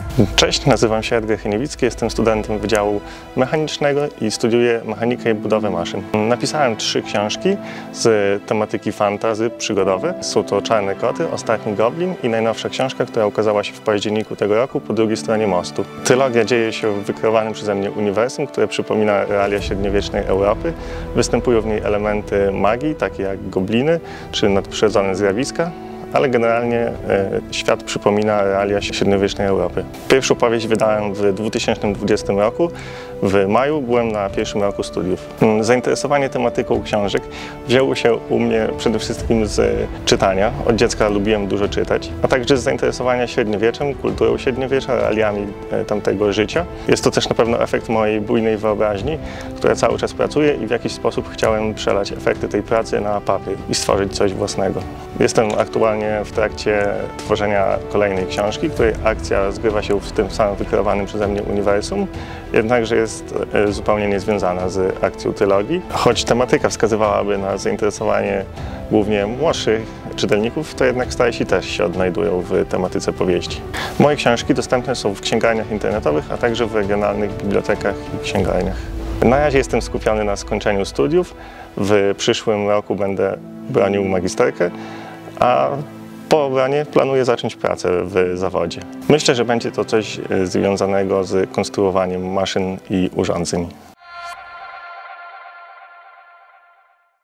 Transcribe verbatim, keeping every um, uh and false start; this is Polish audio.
Cześć, nazywam się Edgar Chyniewicki, jestem studentem Wydziału Mechanicznego i studiuję mechanikę i budowę maszyn. Napisałem trzy książki z tematyki fantasy przygodowe. Są to Czarne koty, Ostatni goblin i najnowsza książka, która ukazała się w październiku tego roku po drugiej stronie mostu. Trylogia dzieje się w wykreowanym przeze mnie uniwersum, które przypomina realia średniowiecznej Europy. Występują w niej elementy magii, takie jak gobliny czy nadprzyrodzone zjawiska, ale generalnie e, świat przypomina realia średniowiecznej Europy. Pierwszą powieść wydałem w dwa tysiące dwudziestym roku. W maju byłem na pierwszym roku studiów. Zainteresowanie tematyką książek wzięło się u mnie przede wszystkim z czytania. Od dziecka lubiłem dużo czytać, a także z zainteresowania średniowieczem, kulturą średniowiecza, realiami tamtego życia. Jest to też na pewno efekt mojej bujnej wyobraźni, która cały czas pracuje i w jakiś sposób chciałem przelać efekty tej pracy na papier i stworzyć coś własnego. Jestem aktualnie w trakcie tworzenia kolejnej książki, której akcja zgrywa się w tym samym wykreowanym przeze mnie uniwersum, jednakże jest zupełnie niezwiązana z akcją trylogii. Choć tematyka wskazywałaby na zainteresowanie głównie młodszych czytelników, to jednak starsi też się odnajdują w tematyce powieści. Moje książki dostępne są w księgarniach internetowych, a także w regionalnych bibliotekach i księgarniach. Na razie jestem skupiony na skończeniu studiów. W przyszłym roku będę bronił magisterkę, a po obranie planuję zacząć pracę w zawodzie. Myślę, że będzie to coś związanego z konstruowaniem maszyn i urządzeń.